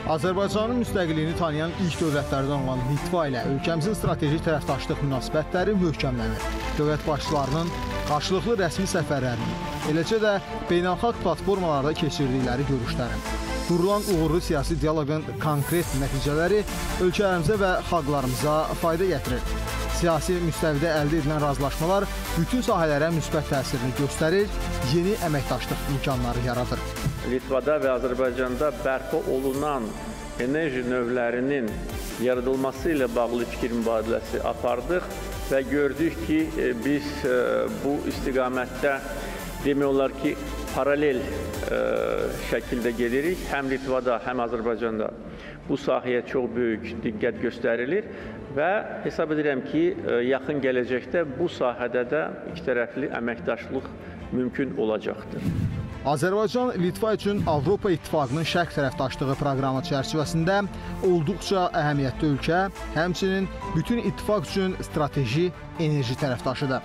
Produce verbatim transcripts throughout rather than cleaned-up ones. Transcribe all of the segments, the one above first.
Azərbaycanın müstəqilliyini tanıyan ilk dövlətlərdən olan Litva ilə ölkəmizin strateji tərəfdaşlıq münasibətləri möhkəmlənir. Dövlət başçılarının qarşılıqlı rəsmi səfərlərinin, eləcə də beynəlxalq platformalarda keçirdikləri görüşlərin, qurulan uğurlu siyasi dialoqun konkret nəticələri ölkələrimizə və xalqlarımıza fayda gətirir. Siyasi müstəvidə əldə edilən razılaşmalar bütün sahələrə müsbət təsirini göstərir, yeni əməkdaşlıq imkanları yaradır. Litvada və Azərbaycanda bərpa olunan enerji növlərinin yaradılması ilə bağlı fikir mübadiləsi apardıq və gördük ki, biz bu istiqamətdə demək olar ki, paralel şəkildə gedirik. Həm Litvada, həm Azərbaycanda bu sahəyə çox böyük diqqət göstərilir və hesab edirəm ki, yaxın gələcəkdə bu sahədə də ikitərəfli əməkdaşlıq mümkün olacaqdır. Azərbaycan Litva üçün Avropa İttifaqının şərq tərəfdaşlığı proqramı çərçivəsində olduqca əhəmiyyətli ölkə, həmçinin bütün ittifaq üçün strateji enerji tərəfdaşıdır.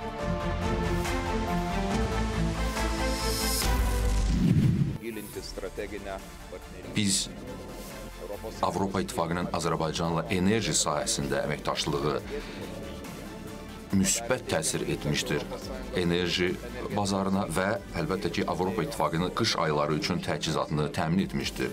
Biz Avropa İttifaqının Azərbaycanla enerji sahəsində əməkdaşlığı müsbət təsir etmişdir. Enerji bazarına və əlbəttə ki, Avropa İttifaqının qış ayları üçün təchizatını təmin etmişdir.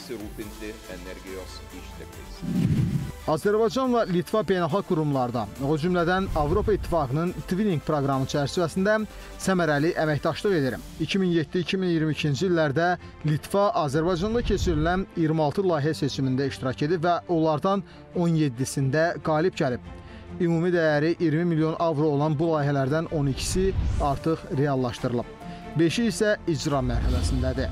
Azərbaycanla Litva beynəlxalq qurumlarda, o cümlədən Avropa İttifaqının Twinning proqramı çərçivəsində səmərəli əməkdaşlıq edir. iki min yeddi iki min iyirmi ikinci illərdə Litva Azərbaycanda keçirilən iyirmi altı layihə seçimində iştirak edib və onlardan on yeddisində qalib gəlib. Ümumi dəyəri iyirmi milyon avro olan bu layihələrdən on ikisi artıq reallaşdırılıb. beşi isə icra mərhələsindədir.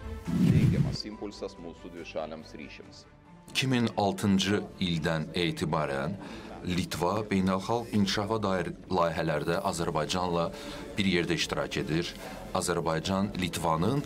iki min altıncı ildən etibarən Litva beynəlxalq inkişafa dair layihələrdə Azərbaycanla bir yerdə iştirak edir. Azərbaycan Litvanın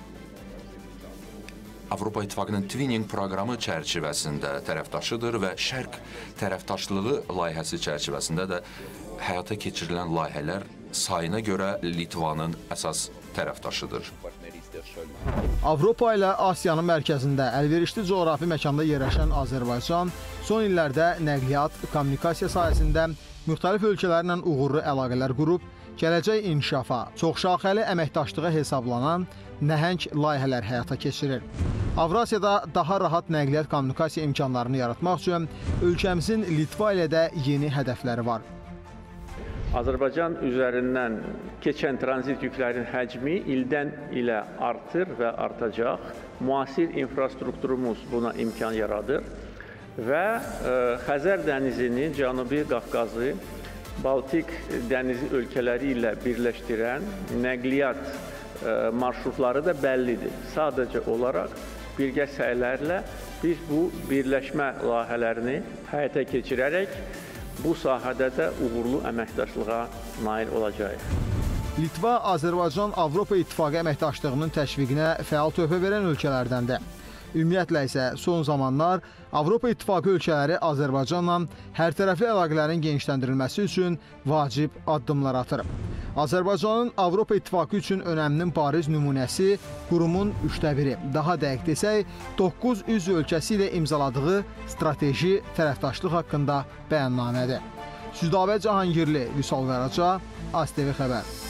Avropa İttifaqının Twinning proqramı çərçivəsində tərəfdaşıdır və şərq tərəfdaşlığı layihəsi çərçivəsində də həyata keçirilən layihələr sayına görə Litvanın əsas tərəfdaşıdır. Avropa ilə Asiyanın mərkəzində əlverişli coğrafi məkanda yerləşən Azərbaycan son illərdə nəqliyyat, kommunikasiya sahəsində müxtəlif ölkələrlə uğurlu əlaqələr qurub, gələcək inkişafa, çoxşaxəli əməkdaşlığa hesablanan nəhəng layihələr həyata keçirir. Avrasiyada daha rahat nəqliyyat kommunikasiya imkanlarını yaratmaq üçün ölkəmizin Litva ilə də yeni hədəfləri var. Azərbaycan üzərindən keçən tranzit yüklərin həcmi ildən ilə artır və artacaq. Müasir infrastrukturumuz buna imkan yaradır və Xəzər dənizini, Cənubi Qafqazı, Baltik dənizi ölkələri ilə birləşdirən nəqliyyat marşrutları da bəllidir. Sadəcə olaraq birgə səylərlə biz bu birləşmə layihələrini həyata keçirərək bu sahədə də uğurlu əməkdaşlığa nail olacağıq. Litva, Azərbaycan Avropa İttifaqı əməkdaşlığının təşviqinə fəal töhfə verən ölkələrdəndir. Ümumiyyətlə isə son zamanlar Avropa İttifaqı ölkələri Azərbaycanla hərtərəfli əlaqələrin genişləndirilməsi üçün vacib addımlar atır. Azərbaycanın Avropa İttifaqı üçün önəminin bariz nümunəsi qurumun üçdə biri, daha dəqiq desək, doqquz üzv ölkəsi ilə imzaladığı strateji tərəfdaşlıq haqqında bəyannamədir. Südabə Cahangirli, Vüsal Vəraca, AzTV xəbər.